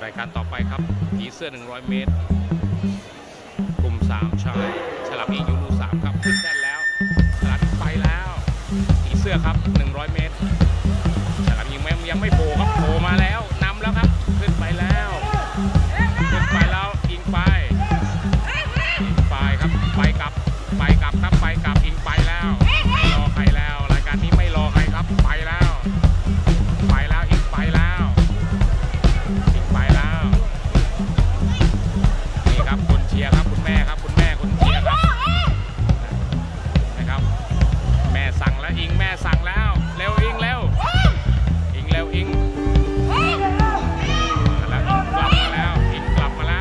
รายการต่อไปครับผีเสื้อ100 เมตรกลุ่ม3ชายฉลามอีกยูรู3ครับขึ้นแท่นแล้วฉลามไปแล้วผีเสื้อครับ100 เมตรฉลามยังไม่โผล่ครับโผล่มาแล้วนำแล้วครับขึ้นไปแล้วยิงไปครับไปกลับครับไปกลับยิงไปแล้วไม่รอใครแล้วรายการนี้ไม่รอใครครับไปแล้วยิงไปแล้วนี่ครับคนเชียร์ครับคุณแม่คนเชียร์ครับนะครับแม่สั่งแล้วแม่สั่งแล้วเร็วอิงแล้วอิงกลับมา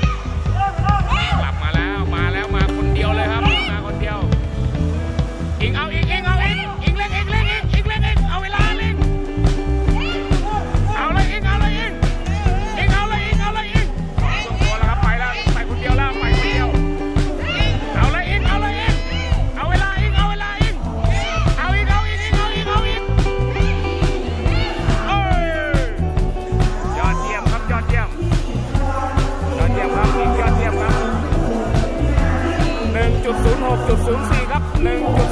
แล้วมาคนเดียวเลยครับมาคนเดียวอิงเอาเล่นเอาเวลาเล่นเอาเลยอิงส่งตัวแล้วครับไปคนเดียวแล้วเอาเลยอิงเอาเวลาอิงเอาอีกยอดเยี่ยมครับอิงยอดเยี่ยมครับ 1.06.04 ครับ